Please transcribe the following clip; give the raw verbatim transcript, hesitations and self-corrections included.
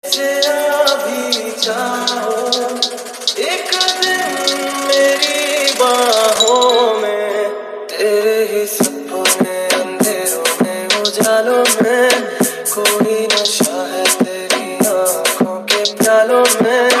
जरा भी चाहो एक दिन मेरी बाहों में, तेरे ही सपने अंधेरों में उजालों में, कोई नशा है तेरी आँखों के प्यालों में।